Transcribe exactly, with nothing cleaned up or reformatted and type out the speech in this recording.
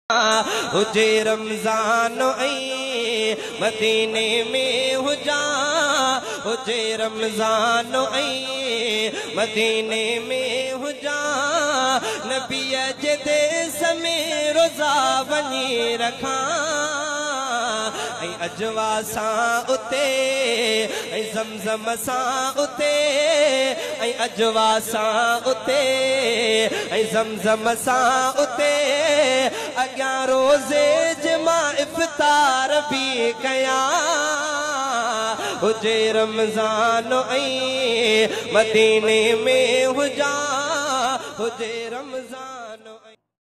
हुजे रमज़ान ऐं मदीने में हुजा हुजे रमज़ान ऐं मदीने में हुजा नबीअ जे देस में रोज़ा वञी रखां ऐं अजवा सां उते ऐं ज़मज़म सां उते ऐं अजवा सां उते ऐं ज़मज़म सां उते अॻियां रोज़े जे मां इफ़्तार बि कयां हुजे रमज़ान ऐं मदीने में हुजा हुजे रमज़ान।